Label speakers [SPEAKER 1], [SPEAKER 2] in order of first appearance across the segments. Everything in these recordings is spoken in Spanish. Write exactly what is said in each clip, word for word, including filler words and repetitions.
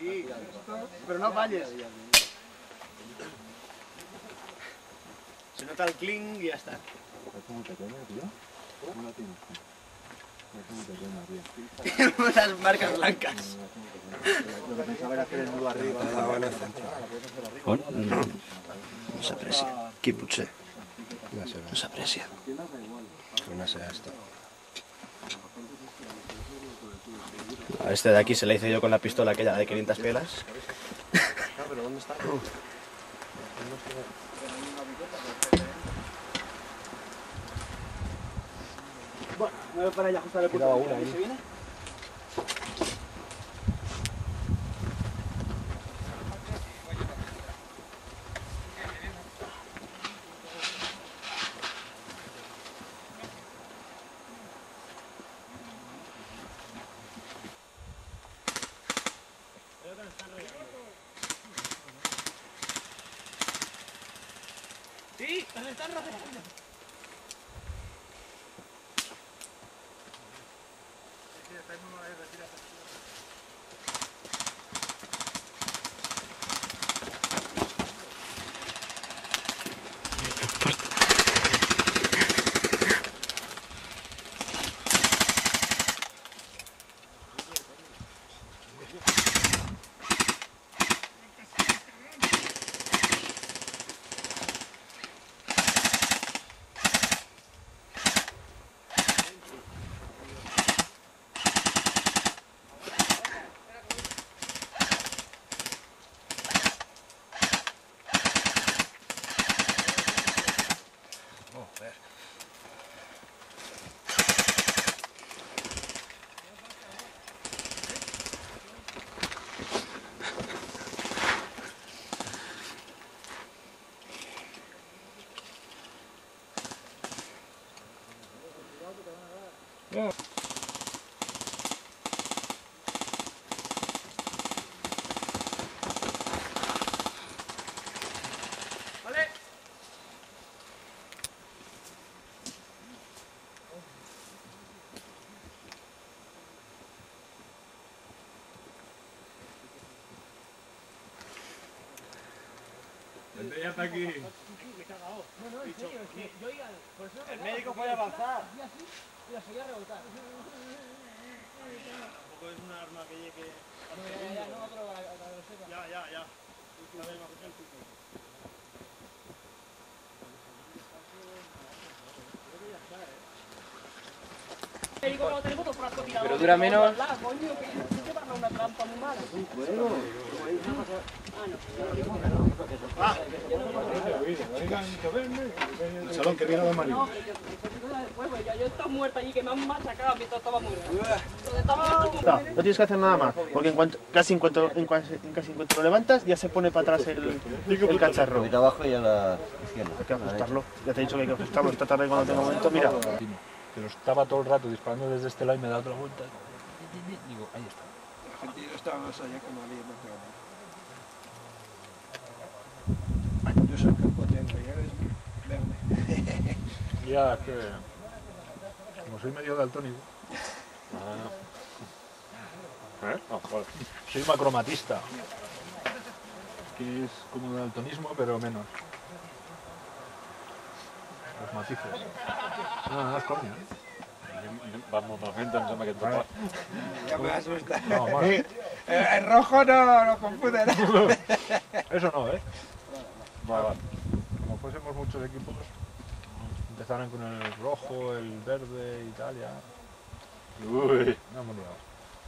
[SPEAKER 1] Sí, pero no falles. Se nota el cling y ya está.
[SPEAKER 2] Es muy pequeña, tío. No tiene. Es muy pequeña, tío.
[SPEAKER 1] Tiene unas marcas blancas.
[SPEAKER 2] Lo que pensaba era hacer el nudo arriba.
[SPEAKER 3] On? No. No s'aprecia. Aquí potser.
[SPEAKER 2] No sé,
[SPEAKER 3] No s'aprecia.
[SPEAKER 2] no sé esto.
[SPEAKER 3] A este de aquí se le hice yo con la pistola aquella de quinientas pielas.
[SPEAKER 2] ¿Pero dónde está?
[SPEAKER 1] Bueno, me voy para allá a ajustar el
[SPEAKER 2] Quedaba
[SPEAKER 1] punto.
[SPEAKER 2] una ahí.
[SPEAKER 1] ¿Se viene? Sí, nos están rodeando. Vale.
[SPEAKER 4] Vente ya hasta aquí.
[SPEAKER 1] Me he cagado. No, no, en serio, es que yo iba... Por eso el médico puede avanzar. Y así, y la seguía a rebotar.
[SPEAKER 4] Tampoco es un arma que llegue...
[SPEAKER 1] No, ya, ya, no, pero para que lo sepa.
[SPEAKER 4] Ya, ya, ya.
[SPEAKER 1] Pero dura menos.
[SPEAKER 2] El salón que viene de María.
[SPEAKER 5] No, pues yo, yo estaba muerta allí, que me han machacado mientras estaba muerta. Entonces estaba...
[SPEAKER 1] No tienes que hacer nada más, porque en cuanto, casi, en cuanto, en, casi, en casi en cuanto lo levantas ya se pone para atrás el, el cacharro.
[SPEAKER 3] De abajo y a la izquierda.
[SPEAKER 1] Hay que ajustarlo, ya te he dicho que hay que ajustarlo esta tarde cuando tenga momento, mira.
[SPEAKER 4] Pero estaba todo el rato disparando desde este lado y me da otra vuelta. Digo, ahí está.
[SPEAKER 2] Yo estaba más allá que no había más grande. Yo soy potente, ya eres verde.
[SPEAKER 4] Ya, es que... Como soy medio daltónico... ¿Eh? No, vale. Soy macromatista. Que es como daltonismo, pero menos. Los matices. Ah, es coño. Vamos, la gente, em sembla que et toca.
[SPEAKER 2] Ya me asusta.
[SPEAKER 4] No, más.
[SPEAKER 2] El rojo no lo confunde.
[SPEAKER 4] Eso no, ¿eh? Vale, vale. Como fuésemos muchos equipos, empezaron con el rojo, el verde y tal, ya. Uy, no hemos liado.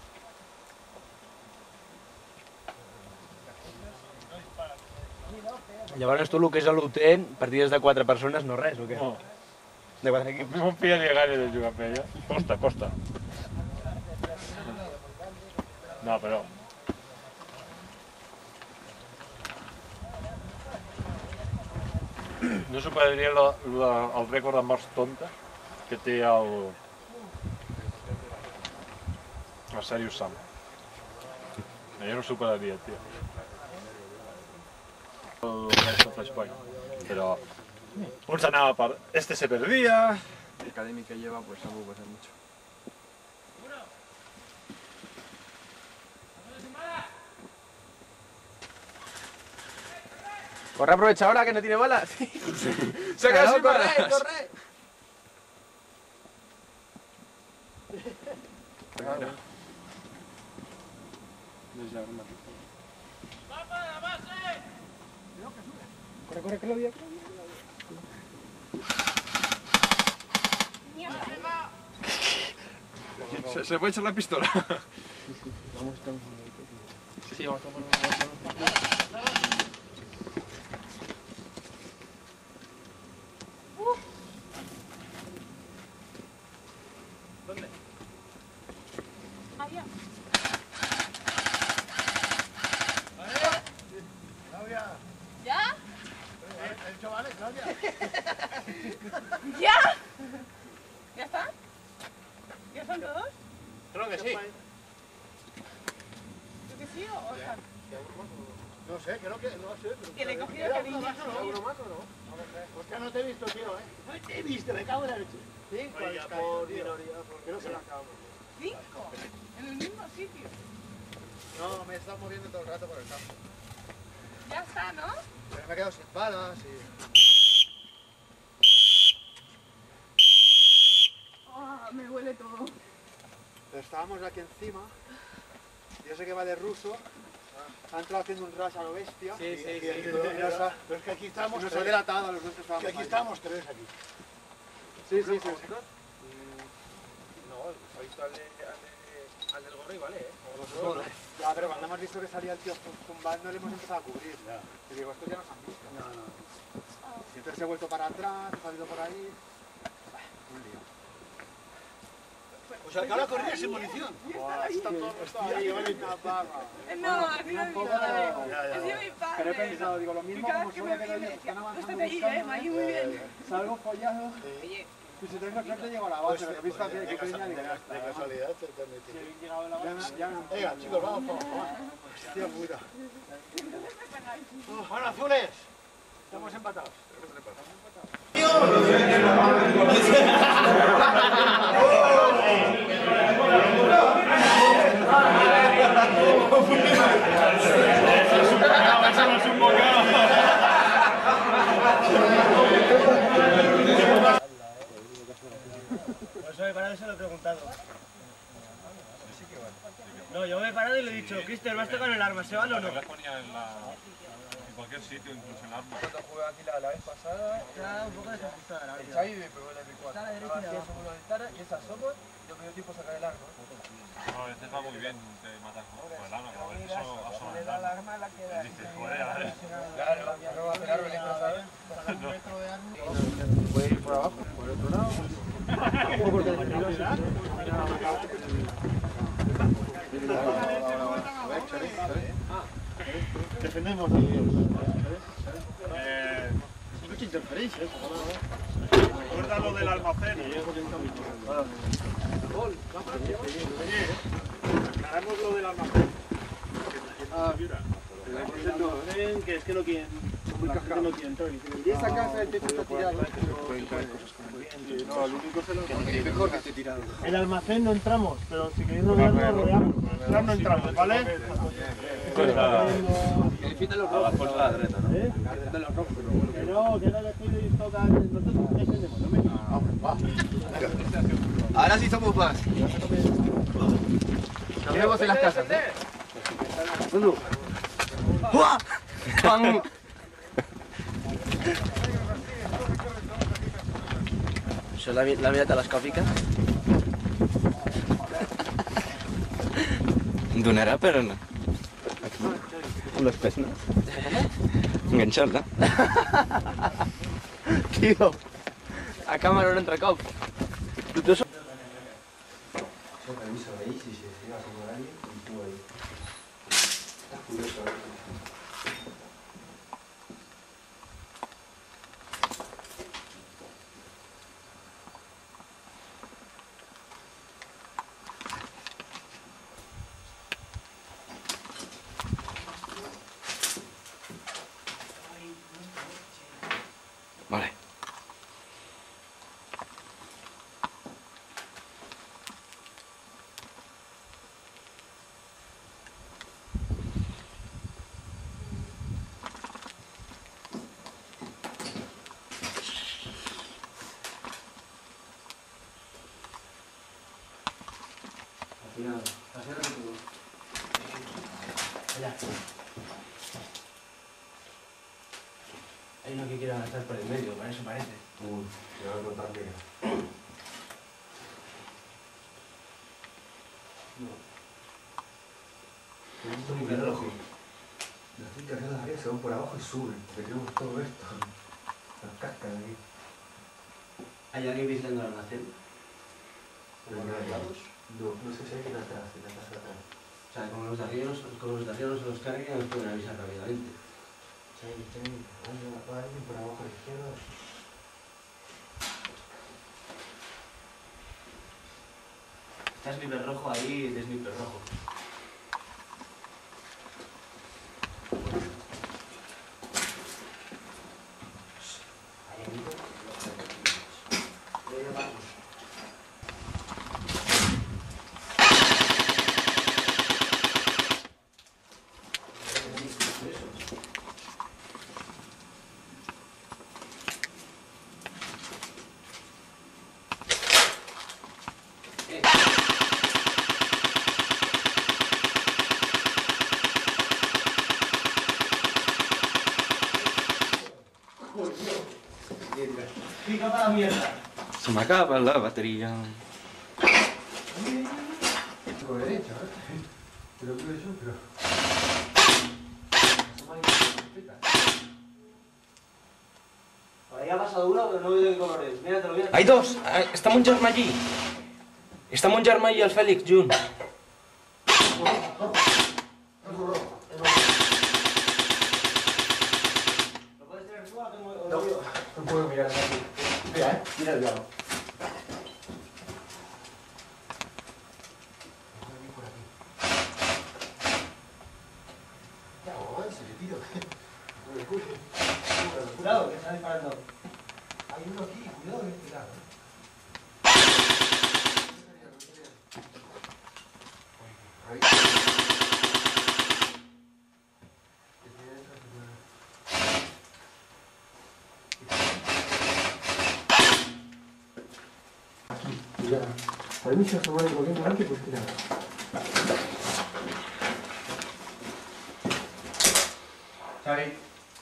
[SPEAKER 3] Llavors tu el que és a l'U T E N, partides de quatre persones, no res, o què?
[SPEAKER 4] No,
[SPEAKER 3] De quatre equips.
[SPEAKER 4] no confia ni gaire de jugar amb ella. Costa, costa. No, però... No superaria la, la, el rècord de morts tonta que té el... el Serious Sam. Jo no superaria, tio. El Flashpoint. Però... Un s'anava per... Este se perdía...
[SPEAKER 2] La academia que lleva, pues tampoco puede ser mucho.
[SPEAKER 3] Corre, aprovecha ahora que no tiene balas. Se ha quedado sin balas. ¡Corre, corre! Corre, corre, Claudia. Se, se puede echar la pistola.
[SPEAKER 1] Vamos, estamos. Sí, vamos a tomar ¿Dónde?
[SPEAKER 5] Allá.
[SPEAKER 1] Claudia.
[SPEAKER 5] ¿Ya?
[SPEAKER 1] ¿El chaval, Claudia?
[SPEAKER 5] ¿Ya? ¿Ya está? ¿Ya son todos?
[SPEAKER 1] Creo que sí.
[SPEAKER 5] ¿Tú que sí o Oscar?
[SPEAKER 1] No sé, creo que no sé. Pero
[SPEAKER 5] Que le he cogido cariño.
[SPEAKER 1] ¿Alguno más o no? Oscar, no te he visto, tío, ¿eh? No te he visto, me cago en la leche. Cinco al por minoría, porque no se la acabamos.
[SPEAKER 5] ¿Cinco? ¿En el mismo sitio?
[SPEAKER 2] No, me he estado moviendo todo el rato por el campo.
[SPEAKER 5] Ya está, ¿no?
[SPEAKER 2] Pero me he quedado sin balas y...
[SPEAKER 5] Oh, me huele todo.
[SPEAKER 2] Pero estábamos aquí encima. Yo sé que va de ruso. Ha entrado haciendo un rush a lo bestia.
[SPEAKER 1] Sí, sí,
[SPEAKER 2] y,
[SPEAKER 1] sí.
[SPEAKER 2] y, y nos ha,
[SPEAKER 1] Pero es que aquí estamos
[SPEAKER 2] nos ha
[SPEAKER 1] tres.
[SPEAKER 2] delatado a los dos que estábamos
[SPEAKER 1] Que aquí
[SPEAKER 2] ahí.
[SPEAKER 1] estamos tres, aquí.
[SPEAKER 2] Sí, sí, sí.
[SPEAKER 3] No, ha visto al, de, al, de, al del gorri, vale, ¿eh?
[SPEAKER 2] Joder. Ya, pero cuando hemos visto que salía el tío zumbando, le hemos empezado a cubrir. Y digo, estos ya nos han visto.
[SPEAKER 1] No, no.
[SPEAKER 2] Y entonces he vuelto para atrás, he salido por ahí. Un lío.
[SPEAKER 1] O sea, que ahora corría sin munición.
[SPEAKER 2] Está todo, está ahí, vale, una vaga.
[SPEAKER 5] No, ha sido mi padre.
[SPEAKER 1] Ya, ya,
[SPEAKER 5] Ha sido
[SPEAKER 1] ya.
[SPEAKER 5] mi padre.
[SPEAKER 2] Pero he pensado, digo, lo
[SPEAKER 5] Y
[SPEAKER 2] mismo
[SPEAKER 5] cada
[SPEAKER 2] como
[SPEAKER 5] vez que
[SPEAKER 2] suele
[SPEAKER 5] me
[SPEAKER 2] que
[SPEAKER 5] vi
[SPEAKER 2] los
[SPEAKER 5] me
[SPEAKER 2] días
[SPEAKER 5] decía,
[SPEAKER 2] están avanzando
[SPEAKER 5] "Usted ahí, eh, Maggie, muy bien".
[SPEAKER 2] salgo follado.
[SPEAKER 5] Oye,
[SPEAKER 2] Y si tengo suerte llego a la base, pero he visto que que peña digo, ya está.
[SPEAKER 1] De casualidad, te te
[SPEAKER 2] Si
[SPEAKER 1] metí.
[SPEAKER 2] habéis llegado a la base, ya no.
[SPEAKER 1] Venga, chicos, vamos, vamos, vamos.
[SPEAKER 2] Hostia puta.
[SPEAKER 1] Bueno, azules. Estamos empatados.
[SPEAKER 6] Pues yo me he parado y se lo he preguntado. No, yo me he parado y le he dicho, Cristian, ¿vas a tocar el arma? ¿Se van o no?
[SPEAKER 4] La ponía en, la, en cualquier sitio, incluso en el arma.
[SPEAKER 7] Cuando jugué aquí la, la vez pasada,
[SPEAKER 6] Está un poco desajustada la
[SPEAKER 7] el
[SPEAKER 6] verdad.
[SPEAKER 7] Xavi me pegó el M cuatro. Ahora sí somos los de Tara y esas somos, y yo me dio tiempo a sacar el arma.
[SPEAKER 4] No, a veces va muy bien te matas con el arma, pero a veces solo a solo
[SPEAKER 6] Le
[SPEAKER 4] el
[SPEAKER 6] da el
[SPEAKER 4] arma.
[SPEAKER 6] arma a la que da.
[SPEAKER 4] Y dices, joder, a ver.
[SPEAKER 7] Claro, no va a hacer arbelito, ¿sabes?
[SPEAKER 2] Puede ir por abajo, por el otro lado.
[SPEAKER 1] Defendemos a Dios.
[SPEAKER 4] Eh,
[SPEAKER 1] Mucha interferencia, ¿eh?
[SPEAKER 4] recuerda lo del almacén. Aclaramos lo del almacén.
[SPEAKER 1] Ah, que es que no quieren. La gente no quiere entrar.
[SPEAKER 2] Y esa casa el techo está tirado.
[SPEAKER 1] No, el único es el
[SPEAKER 2] Mejor que esté tirado.
[SPEAKER 1] El almacén no entramos, pero si queréis rodearlo, rodeamos. Entrar no entramos, ¿vale?
[SPEAKER 2] El fin de los rojos.
[SPEAKER 1] ¿Eh?
[SPEAKER 2] De los rojos.
[SPEAKER 1] Que no, que no le estoy tocando. Nosotros defendemos, no me.
[SPEAKER 7] Ahora sí somos más. Nos vemos en las casas, ¿eh?
[SPEAKER 3] Això l'ha la mira telescòpica? Donarà, però no. Aquí, amb les pesnes. Enganxat-la. Tio, a càmera un altre cop. Tu so... Vale. final. Paseo de todo. Allá. Hay uno que quiere avanzar por el medio, para eso parece.
[SPEAKER 1] Uy, te voy a contar que... No.
[SPEAKER 3] Esto es muy rojo.
[SPEAKER 1] Las fincas de las áreas se van por abajo y suben, porque tenemos todo esto. Las cascas de aquí.
[SPEAKER 3] ¿Hay alguien visitando el almacén?
[SPEAKER 1] Pero no, no, no sé si hay quien atrás, en la casa de atrás.
[SPEAKER 3] O sea, como los de arriba, como los de arriba no se los carguen, nos pueden avisar rápidamente.
[SPEAKER 1] Sí, sí, hay alguien por abajo a la izquierda.
[SPEAKER 3] Está sniper rojo ahí, de sniper rojo. Pica para la mierda.
[SPEAKER 8] Se me acaba la batería.
[SPEAKER 1] Por derecha, ¿eh? Pero creo yo, pero...
[SPEAKER 3] Por ahí ha pasado uno, pero no veo de qué colores. Míratelo, míratelo.
[SPEAKER 8] Hay dos. Está Monjarma allí. Está Monjarma y el Félix Jun.
[SPEAKER 3] ¿Lo puedes tener tú o tengo que...?
[SPEAKER 1] No, no puedo mirar aquí. Mira, ¿eh? Mira el diablo.
[SPEAKER 3] Cuidado, que está disparando.
[SPEAKER 1] Hay uno aquí, cuidado en este lado. Ahí. Aquí, ya. A mí se asomó el gobierno antes, pues mira.
[SPEAKER 3] Xavi.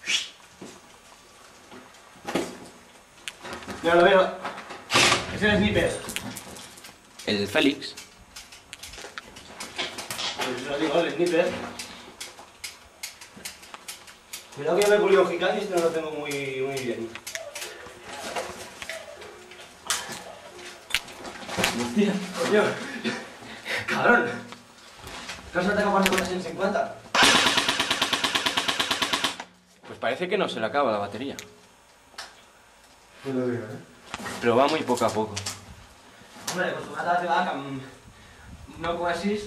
[SPEAKER 3] Mira, lo veo. Es el sniper.
[SPEAKER 8] El Félix.
[SPEAKER 3] Pues lo digo, el sniper. Cuidado que yo me he pulido Hikage y esto no lo tengo muy, muy bien. Hostia, coño. Cabrón. ¿Qué has atacado con la seiscientos cincuenta?
[SPEAKER 8] Pues parece que no se le acaba la batería.
[SPEAKER 1] No lo veo, ¿eh?
[SPEAKER 8] Pero va muy poco a poco.
[SPEAKER 3] Hombre, acostumbrada a la cam... no com assist.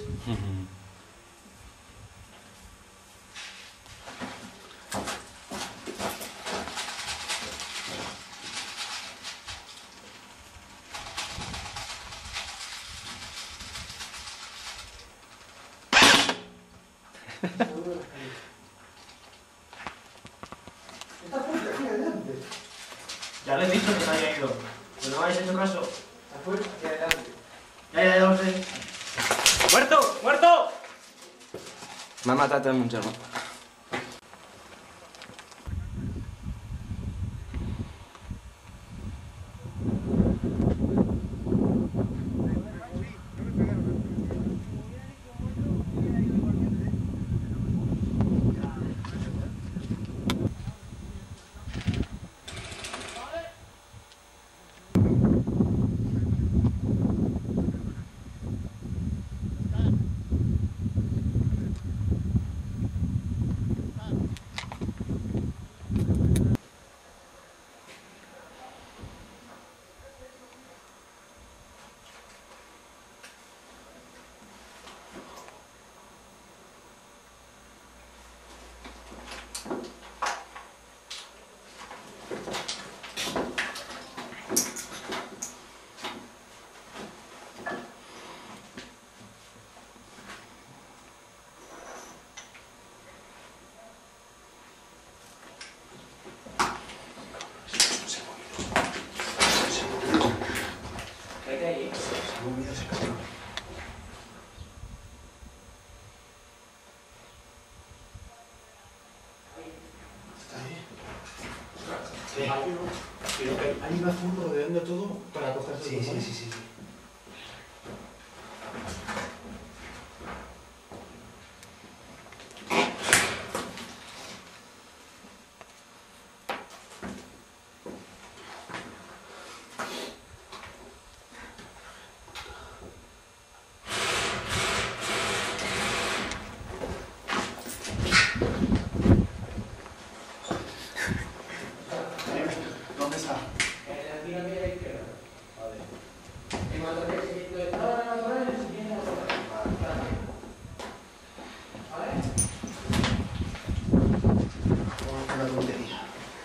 [SPEAKER 1] Está fuerte aquí adelante.
[SPEAKER 3] Ya le he dicho que se haya ido. Pero no habéis hecho caso.
[SPEAKER 1] Está fuerte aquí adelante.
[SPEAKER 3] Ya, ya, ya lo sé. ¡Muerto! ¡Muerto!
[SPEAKER 8] M'ha matat el Monjarma. sino que hay una zona rodeando todo para cogerse. Sí, sí, sí, sí, sí.
[SPEAKER 1] ¿Dónde está?
[SPEAKER 8] En la esquina de la izquierda. Vale. En cuanto te siguiendo de toda la natural, en el siguiente natural. ¿Vale?
[SPEAKER 1] Vamos con la tontería.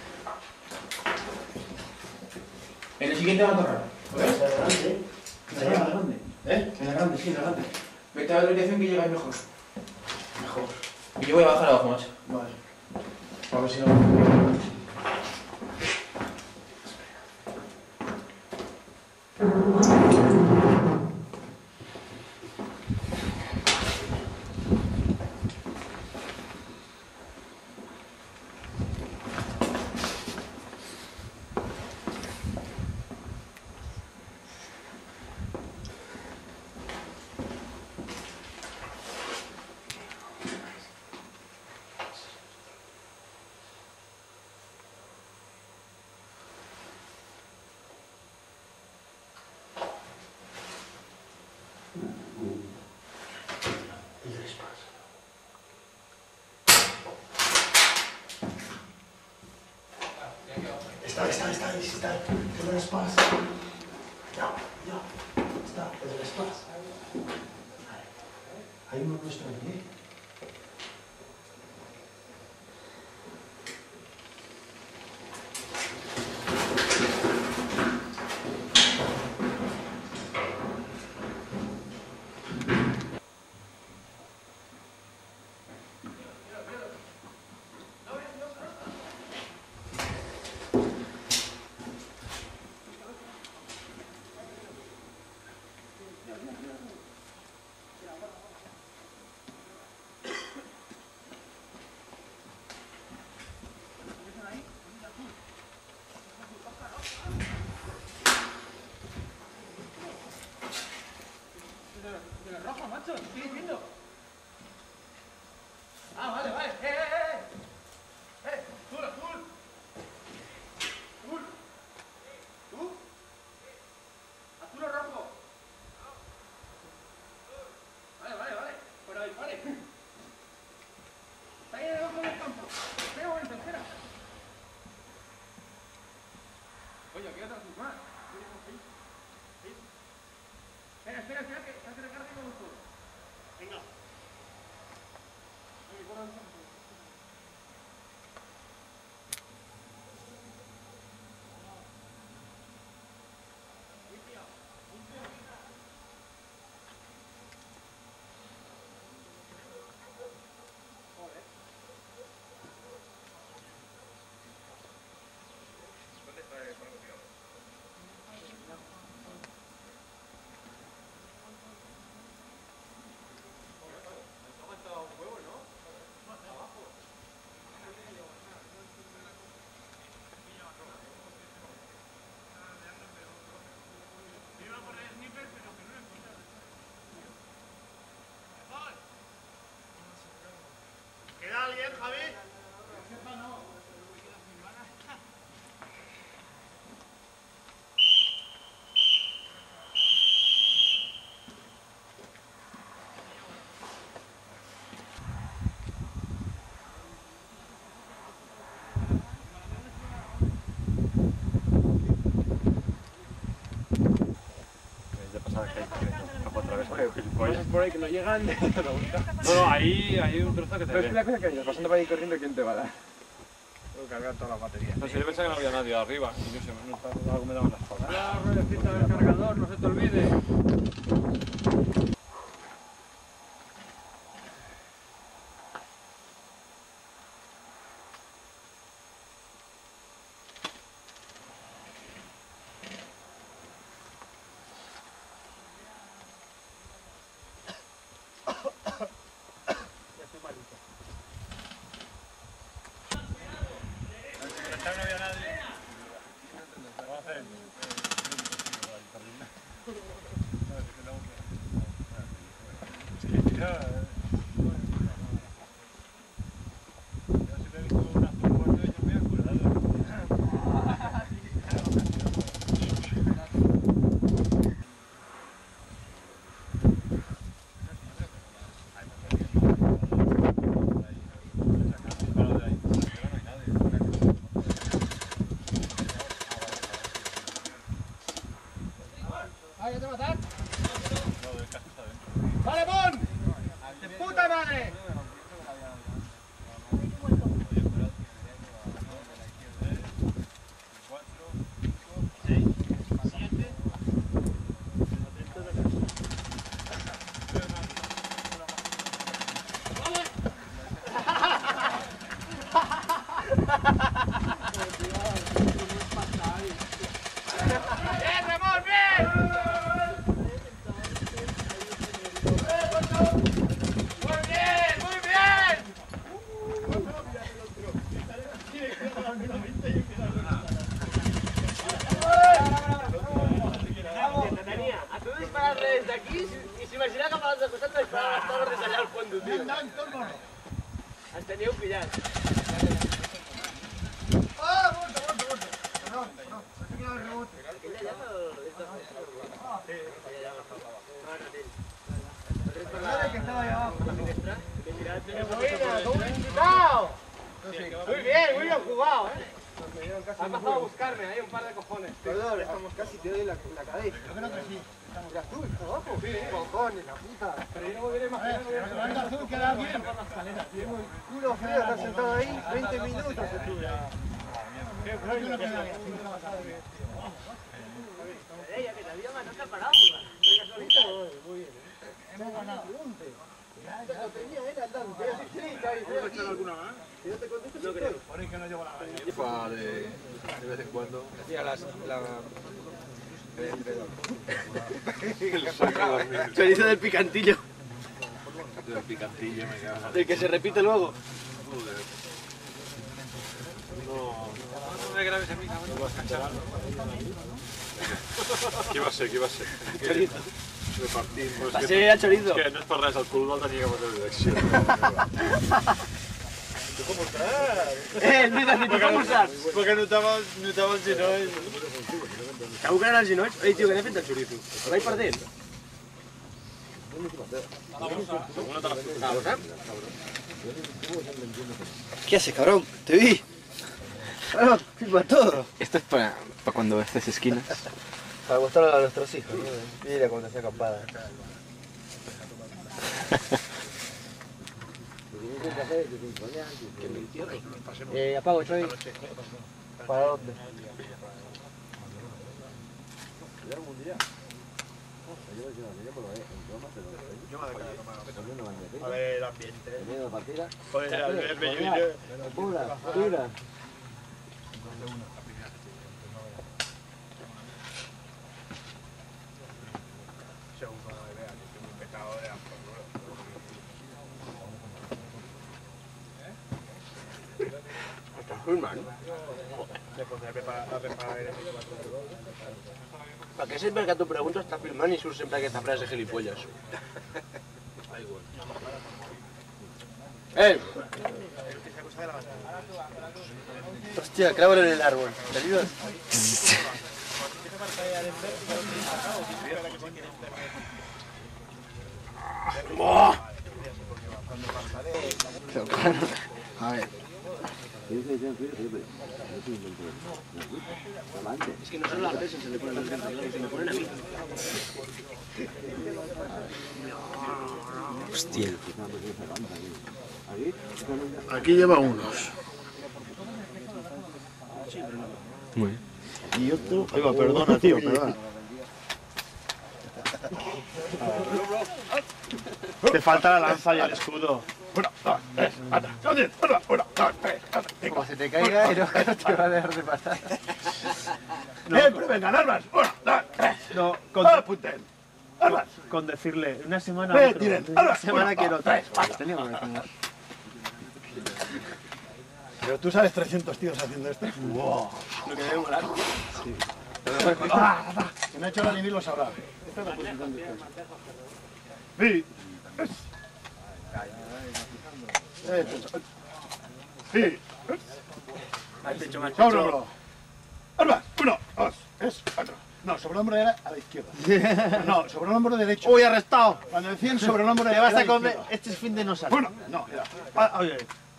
[SPEAKER 8] En el siguiente matorral.
[SPEAKER 1] ¿Ves? Adelante.
[SPEAKER 8] En la grande.
[SPEAKER 1] ¿Eh? En la grande, sí, en la grande.
[SPEAKER 8] Vete a la dirección que llegáis mejor.
[SPEAKER 1] Mejor.
[SPEAKER 8] Y yo voy a bajar abajo, macho.
[SPEAKER 1] Vale.
[SPEAKER 8] A ver si no...
[SPEAKER 1] Está, está, está, ahí, está. El del Spas. Ya, ya. Está, el del Spas. Hay uno nuestro aquí, ¿eh?
[SPEAKER 7] De la roja, macho, te estoy diciendo. Ah, vale, vale. ¡Eh, eh, eh! ¡Eh! ¡Azul, azul! ¡Azul! ¿Tú? ¿Azul o rojo? Vale, vale, vale. Pero dispare. Está ahí debajo del campo. Espera un momento, espera. Oye, aquí hay otro azul más. Espera, espera, espera, que se recarga y me gustó. Venga.
[SPEAKER 1] ¿Queda alguien, Javi?
[SPEAKER 4] Cosas por ahí que no llegan. No, ahí hay un trozo que te
[SPEAKER 2] Pero es
[SPEAKER 4] ve.
[SPEAKER 2] una cosa que vienes pasando por ahí corriendo, ¿quién te va a dar? Tengo que cargar todas las baterías.
[SPEAKER 4] No sé, yo pensaba que no había nadie arriba. Y yo sé, no está algo me daba en la espalda.
[SPEAKER 7] La ruedecita del cargador, no se te olvide.
[SPEAKER 4] No había nadie.
[SPEAKER 6] Has tenido un pillar.
[SPEAKER 1] ¡Ah, muerto, muerto, muerto! Perdón, perdón. Pensé que iba a haber rebote.
[SPEAKER 6] ¿Aquella llama o esta? Sí, aquella llama.
[SPEAKER 1] Perdón, que estaba ahí abajo.
[SPEAKER 6] ¡Qué buena! ¡Cómo he invitado! Muy bien, muy bien jugado, ¿eh? Has pasado a buscarme, hay un par de cojones.
[SPEAKER 2] Perdón, estamos casi te doy la, la cabeza.
[SPEAKER 1] Yo creo que sí.
[SPEAKER 2] Ya tú, está abajo. Sí, cojones, la puta.
[SPEAKER 6] Pero yo no me hubiera
[SPEAKER 1] A ver,
[SPEAKER 6] imaginado.
[SPEAKER 1] pero el banda azul queda bien.
[SPEAKER 2] Culo frío, estás sentado ahí veinte minutos estuve.
[SPEAKER 1] Creo que no queda bien.
[SPEAKER 6] Ella, que te había mandado esta parábola.
[SPEAKER 1] Hemos ganado.
[SPEAKER 2] Ya lo tenía él andando. Te voy a decir, sí, Cari, estoy aquí.
[SPEAKER 1] alguna más?
[SPEAKER 2] Si no te contesto,
[SPEAKER 6] No
[SPEAKER 2] sí
[SPEAKER 6] creo.
[SPEAKER 2] estoy.
[SPEAKER 1] Por ahí que no llevo la gana.
[SPEAKER 4] Fa de, de vez en cuando.
[SPEAKER 7] Hacía las, la...
[SPEAKER 4] El saco a dormir.
[SPEAKER 6] Chorizo del picantillo.
[SPEAKER 4] Del picantillo me cago.
[SPEAKER 6] Del que se repite luego.
[SPEAKER 4] Joder.
[SPEAKER 7] No me grabes a mí, cabrón.
[SPEAKER 4] No vas a echar. ¿Qué va a ser? ¿Qué va a ser?
[SPEAKER 6] Chorizo.
[SPEAKER 4] Repartir. Pues
[SPEAKER 6] Pasé al chorizo.
[SPEAKER 4] és que no és per res, el futbol tenia que de direcció.
[SPEAKER 6] Eh, Lluís, ni tu com ho saps?
[SPEAKER 7] Perquè notava, notava els genolls.
[SPEAKER 6] Segur que eren els genolls? Ei, tio, que n'he fet el chorizo. El vaig perdent.
[SPEAKER 3] ¿Qué haces, cabrón? Te vi. Ah, filma todo. Esto es para, para cuando haces esquinas.
[SPEAKER 2] Para gustar a nuestros hijos, ¿no? Mira cuando hacía acampada.
[SPEAKER 3] Eh, apago, estoy.
[SPEAKER 2] ¿Para dónde?
[SPEAKER 1] A ver el ambiente.
[SPEAKER 4] Joder, al verme yo...
[SPEAKER 2] Pura, pura.
[SPEAKER 6] Per què sempre que t'ho pregunto està filmant i surt sempre aquesta frase de gilipolles? ¡Eh! Hostia, clávalo en el árbol. ¿Te ayudas?
[SPEAKER 3] A ver.
[SPEAKER 6] Es que no solo a las presas se le ponen las gafas, se le ponen a mí.
[SPEAKER 3] Hostia.
[SPEAKER 1] Aquí lleva unos.
[SPEAKER 3] Muy bien.
[SPEAKER 1] Y otro... Ahí va, perdona, tío, perdona. Te falta la lanza y el escudo. Uno, dos, tres, anda, ¿dónde? Uno, uno, dos, tres, anda, venga.
[SPEAKER 2] Como se te caiga y no te va a dejar de pasar.
[SPEAKER 1] ¡Eh, pero vengan, armas! Uno, dos, tres.
[SPEAKER 9] No, con,
[SPEAKER 1] ¡Apunten! ¡Armas!
[SPEAKER 9] con decirle una semana
[SPEAKER 1] ¡Eh,
[SPEAKER 9] otro.
[SPEAKER 1] tiren!
[SPEAKER 9] Una
[SPEAKER 1] ¡Armas!
[SPEAKER 9] semana
[SPEAKER 1] Uno,
[SPEAKER 9] quiero
[SPEAKER 1] dos,
[SPEAKER 9] otra.
[SPEAKER 1] tres, anda. Pero tú sabes trescientos tíos haciendo esto. ¡Wow!
[SPEAKER 6] Lo que debe molar.
[SPEAKER 1] ¡Ah! Quien ha hecho la nivel lo sabrá. Esta es la posición de ustedes. ¡Sí! Eh, pecho. ¡Sí!
[SPEAKER 6] Al pecho más
[SPEAKER 1] ¡Sobre
[SPEAKER 6] pecho.
[SPEAKER 1] hombro! ¡Armas! Uno, dos, tres, cuatro. No, sobre el hombro era a la izquierda. No, sobre el hombro derecho.
[SPEAKER 9] ¡Uy, arrestado!
[SPEAKER 1] Cuando decían sobre el hombro
[SPEAKER 9] Te
[SPEAKER 1] era
[SPEAKER 9] vas
[SPEAKER 1] a la
[SPEAKER 9] a comer.
[SPEAKER 1] izquierda.
[SPEAKER 9] Este fin de no sale.
[SPEAKER 1] Bueno, no, era.
[SPEAKER 9] Ah, oye,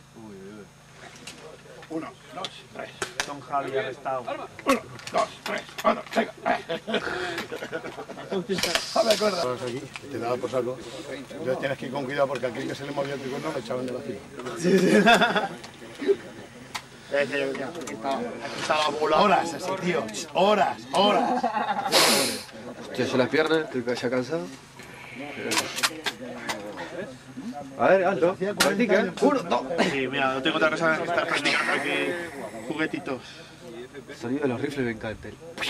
[SPEAKER 1] Uno, dos, tres.
[SPEAKER 9] don Javi arrestado.
[SPEAKER 1] Uno, dos, tres, cuatro, venga. A ver, acuerda. Aquí, te daba por saco. Entonces tienes que ir con cuidado porque aquí que se le movía el tricorno me echaban de la fila.
[SPEAKER 9] Sí, sí. Aquí está, aquí está la bola.
[SPEAKER 1] Horas así, tío. Horas, horas.
[SPEAKER 2] Hostia, se las piernas, estoy ya cansado. A ver, hazlo. Practica, ¿eh? Uno, dos.
[SPEAKER 9] Sí, mira, no tengo otra cosa que estar practicando aquí. Juguetitos.
[SPEAKER 2] El sonido de los rifles me encanta.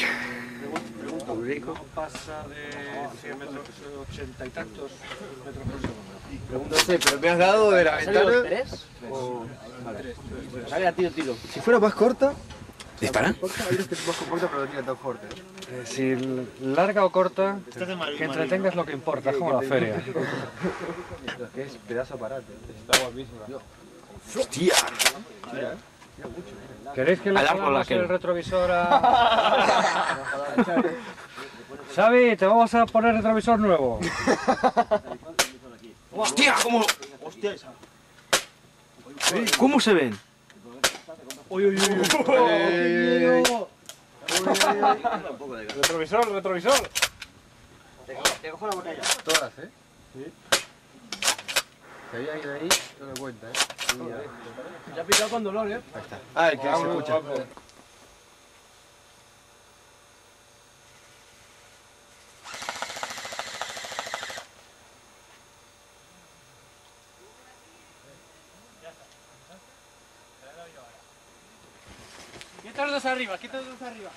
[SPEAKER 2] Rico.
[SPEAKER 7] Pasa de cien metros, ochenta y tantos metros por segundo.
[SPEAKER 2] No sé, pero me has dado de la
[SPEAKER 6] ¿Ha salido
[SPEAKER 2] ventana.
[SPEAKER 6] tres? O... Sale a tiro, tiro.
[SPEAKER 2] Si fuera más corta,
[SPEAKER 3] ¿Dispara?
[SPEAKER 2] Hay unos que es más comporta pero no tiran tan fuerte.
[SPEAKER 4] Eh, si larga o corta, que entretengas lo que importa, es como la feria.
[SPEAKER 7] Que es pedazo aparato.
[SPEAKER 4] Está guapísimo.
[SPEAKER 3] ¡Hostia!
[SPEAKER 4] ¿Queréis que le
[SPEAKER 3] Al árbol
[SPEAKER 4] pongamos
[SPEAKER 3] aquel.
[SPEAKER 4] el retrovisor a...? Xavi, te vamos a poner retrovisor nuevo.
[SPEAKER 3] ¡Hostia! ¿Cómo? ¡Hostia esa! ¿Cómo se ven?
[SPEAKER 4] Uy, uy, uy. Retrovisor, retrovisor.
[SPEAKER 1] Te cojo la botella.
[SPEAKER 2] Todas, ¿eh? Sí. Si había alguien ahí, no me cuenta, ¿eh?
[SPEAKER 7] Ya ha picado con dolor, ¿eh?
[SPEAKER 2] Ahí está. Ah, el que se escucha.
[SPEAKER 6] Quita los dos arriba, quita los dos arriba.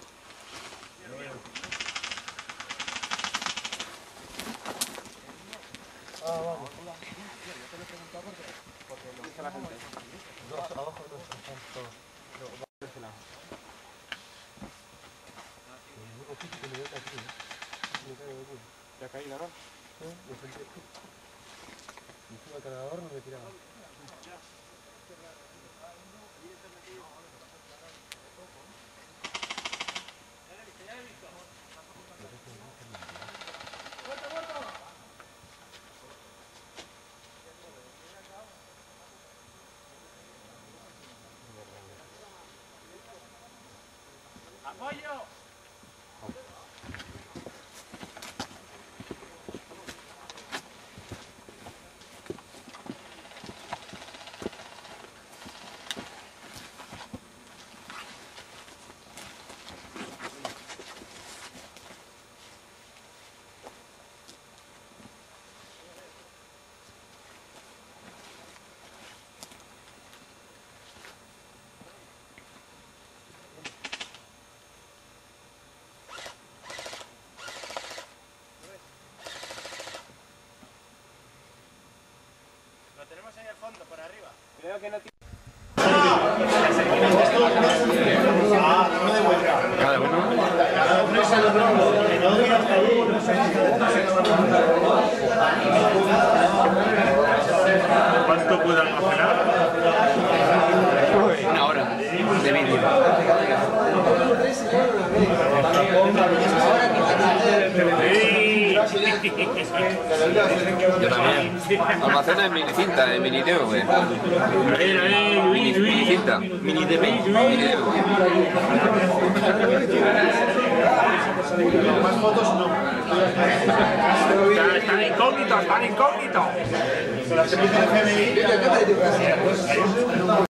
[SPEAKER 4] Ya ha caído, ¿no?
[SPEAKER 2] Encima del cargador no me tiraba.
[SPEAKER 6] ¡Apoyo! Lo tenemos en el fondo, por arriba. Creo que no tiene...
[SPEAKER 3] Cada uno.
[SPEAKER 4] ¿Cuánto puede almacenar?
[SPEAKER 3] Una hora de vídeo. Yo también. Almacena en minicinta, en mini D V. Mini, minicinta. Mini D V. Mini D V.
[SPEAKER 1] Más fotos no.
[SPEAKER 4] Están incógnitos, están incógnitos.
[SPEAKER 1] Con la servicio de F M I.